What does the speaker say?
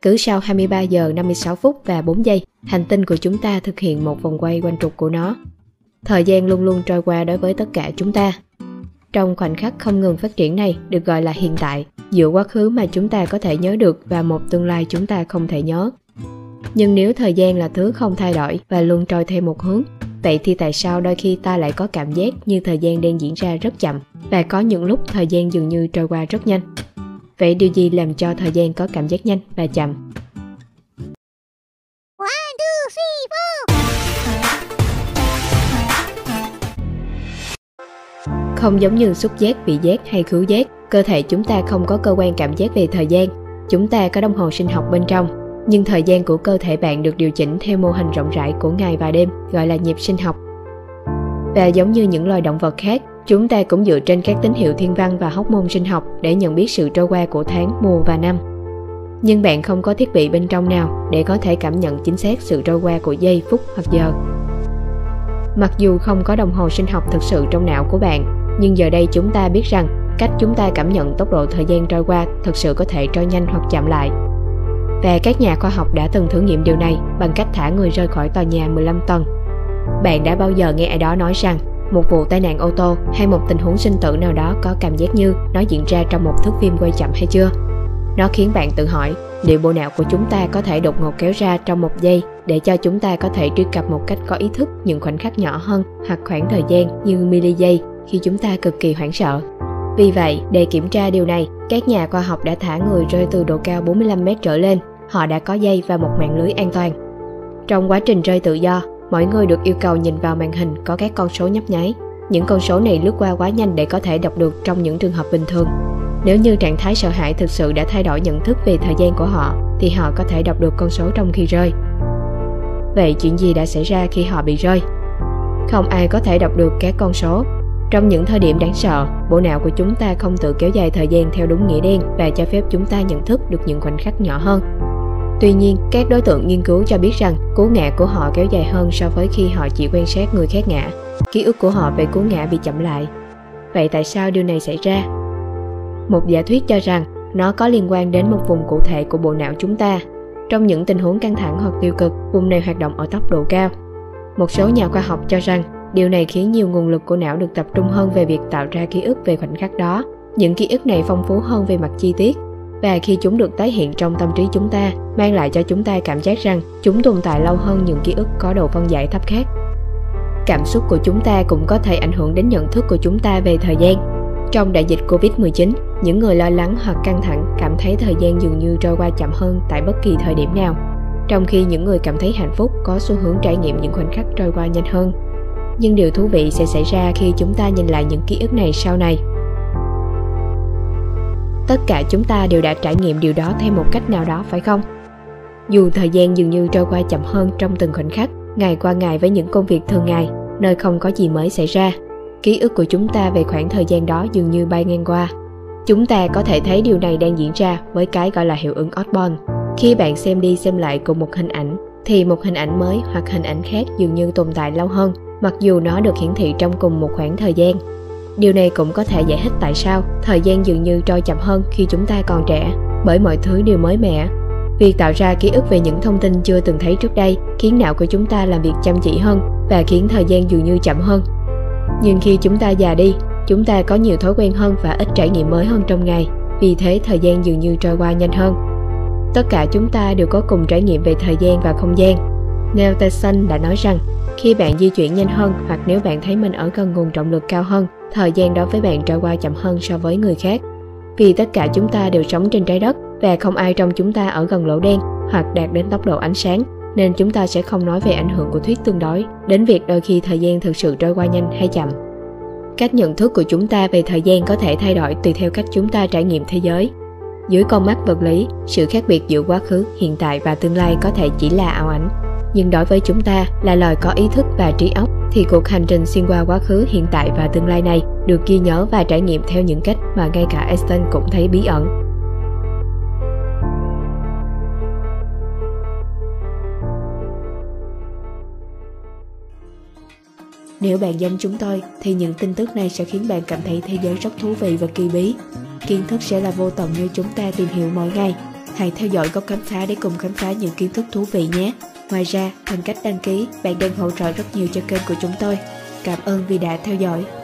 Cứ sau 23 giờ 56 phút và 4 giây, hành tinh của chúng ta thực hiện một vòng quay quanh trục của nó. Thời gian luôn luôn trôi qua đối với tất cả chúng ta. Trong khoảnh khắc không ngừng phát triển này được gọi là hiện tại, giữa quá khứ mà chúng ta có thể nhớ được và một tương lai chúng ta không thể nhớ. Nhưng nếu thời gian là thứ không thay đổi và luôn trôi theo một hướng, vậy thì tại sao đôi khi ta lại có cảm giác như thời gian đang diễn ra rất chậm và có những lúc thời gian dường như trôi qua rất nhanh? Vậy điều gì làm cho thời gian có cảm giác nhanh và chậm? Không giống như xúc giác, vị giác hay khứu giác, cơ thể chúng ta không có cơ quan cảm giác về thời gian. Chúng ta có đồng hồ sinh học bên trong, nhưng thời gian của cơ thể bạn được điều chỉnh theo mô hình rộng rãi của ngày và đêm, gọi là nhịp sinh học. Và giống như những loài động vật khác, chúng ta cũng dựa trên các tín hiệu thiên văn và hormone sinh học để nhận biết sự trôi qua của tháng, mùa và năm. Nhưng bạn không có thiết bị bên trong nào để có thể cảm nhận chính xác sự trôi qua của giây, phút hoặc giờ. Mặc dù không có đồng hồ sinh học thực sự trong não của bạn, nhưng giờ đây chúng ta biết rằng cách chúng ta cảm nhận tốc độ thời gian trôi qua thực sự có thể trôi nhanh hoặc chậm lại. Và các nhà khoa học đã từng thử nghiệm điều này bằng cách thả người rơi khỏi tòa nhà 15 tầng. Bạn đã bao giờ nghe ai đó nói rằng một vụ tai nạn ô tô hay một tình huống sinh tử nào đó có cảm giác như nó diễn ra trong một thước phim quay chậm hay chưa? Nó khiến bạn tự hỏi liệu bộ não của chúng ta có thể đột ngột kéo ra trong một giây để cho chúng ta có thể truy cập một cách có ý thức những khoảnh khắc nhỏ hơn hoặc khoảng thời gian như mili giây khi chúng ta cực kỳ hoảng sợ. Vì vậy, để kiểm tra điều này, các nhà khoa học đã thả người rơi từ độ cao 45 mét trở lên. Họ đã có dây và một mạng lưới an toàn. Trong quá trình rơi tự do, mỗi người được yêu cầu nhìn vào màn hình có các con số nhấp nháy. Những con số này lướt qua quá nhanh để có thể đọc được trong những trường hợp bình thường. Nếu như trạng thái sợ hãi thực sự đã thay đổi nhận thức về thời gian của họ, thì họ có thể đọc được con số trong khi rơi. Vậy chuyện gì đã xảy ra khi họ bị rơi? Không ai có thể đọc được các con số. Trong những thời điểm đáng sợ, bộ não của chúng ta không tự kéo dài thời gian theo đúng nghĩa đen và cho phép chúng ta nhận thức được những khoảnh khắc nhỏ hơn. Tuy nhiên, các đối tượng nghiên cứu cho biết rằng cú ngã của họ kéo dài hơn so với khi họ chỉ quan sát người khác ngã. Ký ức của họ về cú ngã bị chậm lại. Vậy tại sao điều này xảy ra? Một giả thuyết cho rằng nó có liên quan đến một vùng cụ thể của bộ não chúng ta. Trong những tình huống căng thẳng hoặc tiêu cực, vùng này hoạt động ở tốc độ cao. Một số nhà khoa học cho rằng điều này khiến nhiều nguồn lực của não được tập trung hơn về việc tạo ra ký ức về khoảnh khắc đó. Những ký ức này phong phú hơn về mặt chi tiết, và khi chúng được tái hiện trong tâm trí chúng ta, mang lại cho chúng ta cảm giác rằng chúng tồn tại lâu hơn những ký ức có độ phân giải thấp khác. Cảm xúc của chúng ta cũng có thể ảnh hưởng đến nhận thức của chúng ta về thời gian. Trong đại dịch Covid-19, những người lo lắng hoặc căng thẳng cảm thấy thời gian dường như trôi qua chậm hơn tại bất kỳ thời điểm nào, trong khi những người cảm thấy hạnh phúc có xu hướng trải nghiệm những khoảnh khắc trôi qua nhanh hơn. Nhưng điều thú vị sẽ xảy ra khi chúng ta nhìn lại những ký ức này sau này. Tất cả chúng ta đều đã trải nghiệm điều đó theo một cách nào đó, phải không? Dù thời gian dường như trôi qua chậm hơn trong từng khoảnh khắc, ngày qua ngày với những công việc thường ngày, nơi không có gì mới xảy ra, ký ức của chúng ta về khoảng thời gian đó dường như bay ngang qua. Chúng ta có thể thấy điều này đang diễn ra với cái gọi là hiệu ứng Osborn. Khi bạn xem đi xem lại cùng một hình ảnh, thì một hình ảnh mới hoặc hình ảnh khác dường như tồn tại lâu hơn, mặc dù nó được hiển thị trong cùng một khoảng thời gian. Điều này cũng có thể giải thích tại sao thời gian dường như trôi chậm hơn khi chúng ta còn trẻ, bởi mọi thứ đều mới mẻ. Việc tạo ra ký ức về những thông tin chưa từng thấy trước đây khiến não của chúng ta làm việc chăm chỉ hơn và khiến thời gian dường như chậm hơn. Nhưng khi chúng ta già đi, chúng ta có nhiều thói quen hơn và ít trải nghiệm mới hơn trong ngày, vì thế thời gian dường như trôi qua nhanh hơn. Tất cả chúng ta đều có cùng trải nghiệm về thời gian và không gian. Neil Tyson đã nói rằng, khi bạn di chuyển nhanh hơn hoặc nếu bạn thấy mình ở gần nguồn trọng lực cao hơn, thời gian đó với bạn trôi qua chậm hơn so với người khác. Vì tất cả chúng ta đều sống trên trái đất và không ai trong chúng ta ở gần lỗ đen hoặc đạt đến tốc độ ánh sáng, nên chúng ta sẽ không nói về ảnh hưởng của thuyết tương đối đến việc đôi khi thời gian thực sự trôi qua nhanh hay chậm. Cách nhận thức của chúng ta về thời gian có thể thay đổi tùy theo cách chúng ta trải nghiệm thế giới. Dưới con mắt vật lý, sự khác biệt giữa quá khứ, hiện tại và tương lai có thể chỉ là ảo ảnh. Nhưng đối với chúng ta là loài có ý thức và trí óc, thì cuộc hành trình xuyên qua quá khứ, hiện tại và tương lai này được ghi nhớ và trải nghiệm theo những cách mà ngay cả Einstein cũng thấy bí ẩn. Nếu bạn giống chúng tôi, thì những tin tức này sẽ khiến bạn cảm thấy thế giới rất thú vị và kỳ bí. Kiến thức sẽ là vô tận như chúng ta tìm hiểu mỗi ngày. Hãy theo dõi Góc Khám Phá để cùng khám phá những kiến thức thú vị nhé. Ngoài ra, bằng cách đăng ký, bạn đang hỗ trợ rất nhiều cho kênh của chúng tôi. Cảm ơn vì đã theo dõi.